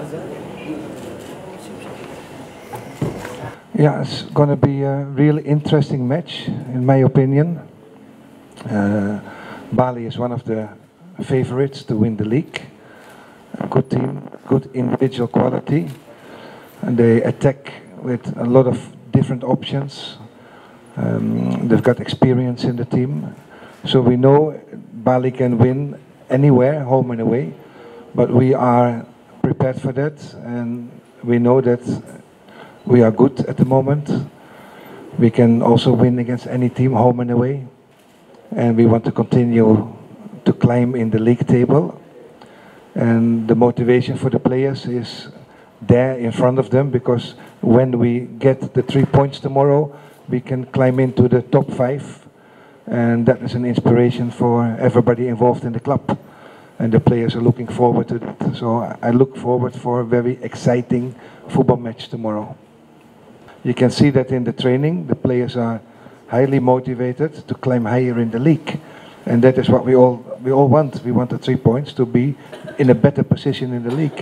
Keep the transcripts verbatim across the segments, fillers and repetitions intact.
Yeah, it's going to be a really interesting match, in my opinion. Uh, Bali is one of the favorites to win the league. A good team, good individual quality, and they attack with a lot of different options. Um, they've got experience in the team, so we know Bali can win anywhere, home and away. But we are prepared for that, and we know that we are good at the moment. We can also win against any team, home and away. And we want to continue to climb in the league table. And the motivation for the players is there in front of them, because when we get the three points tomorrow, we can climb into the top five. And that is an inspiration for everybody involved in the club. And the players are looking forward to that. So I look forward for a very exciting football match tomorrow. You can see that in the training, the players are highly motivated to climb higher in the league. And that is what we all we all want. We want the three points to be in a better position in the league.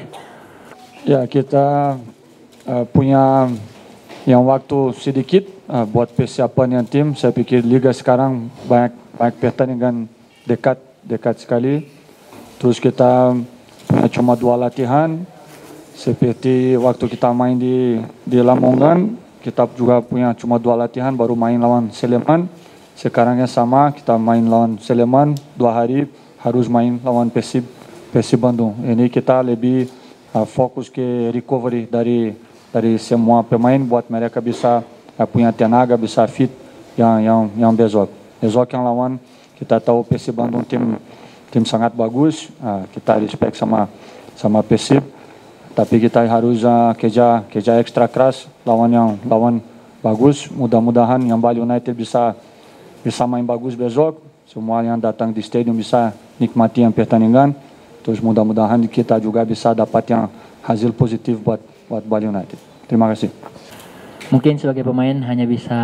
Ya, kita uh, punya yang waktu sedikit uh, buat persiapan yang tim. Saya pikir liga sekarang banyak banyak pertandingan dekat dekat sekali. Terus kita punya cuma dua latihan. Seperti waktu kita main di di Lamongan, kita juga punya cuma dua latihan baru main lawan Sleman. Sekarangnya sama, kita main lawan Sleman dua hari, harus main lawan Persib Persib Bandung. Ini kita lebih uh, fokus ke recovery dari dari semua pemain buat mereka bisa uh, punya tenaga, bisa fit yang yang yang besok. Besok yang lawan kita tahu Persib Bandung tim tim sangat bagus, uh, kita respect sama sama Persib. Tapi kita harus uh, kerja kerja ekstra keras lawan yang lawan bagus. Mudah-mudahan yang Bali United bisa bisa main bagus besok. Semua yang datang di stadium bisa nikmati yang pertandingan. Terus mudah-mudahan kita juga bisa dapat yang hasil positif buat buat Bali United. Terima kasih. Mungkin sebagai pemain hanya bisa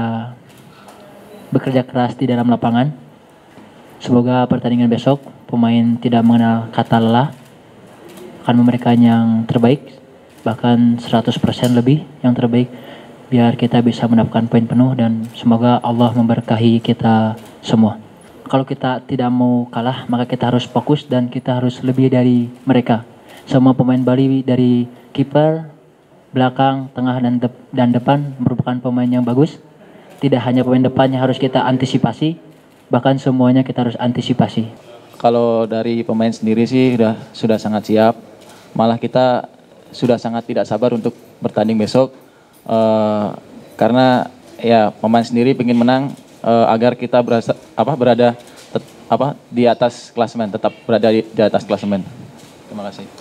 bekerja keras di dalam lapangan. Semoga pertandingan besok pemain tidak mengenal kata lelah, akan memberikan yang terbaik, bahkan seratus persen lebih yang terbaik, biar kita bisa mendapatkan poin penuh dan semoga Allah memberkahi kita semua. Kalau kita tidak mau kalah, maka kita harus fokus dan kita harus lebih dari mereka. Semua pemain Bali dari kiper, belakang, tengah dan, de dan depan merupakan pemain yang bagus. Tidak hanya pemain depannya harus kita antisipasi, bahkan semuanya kita harus antisipasi. Kalau dari pemain sendiri sih sudah sudah sangat siap. Malah kita sudah sangat tidak sabar untuk bertanding besok. Uh, karena ya pemain sendiri ingin menang uh, agar kita berasa, apa, berada tet, apa, di atas klasemen, tetap berada di, di atas klasemen. Terima kasih.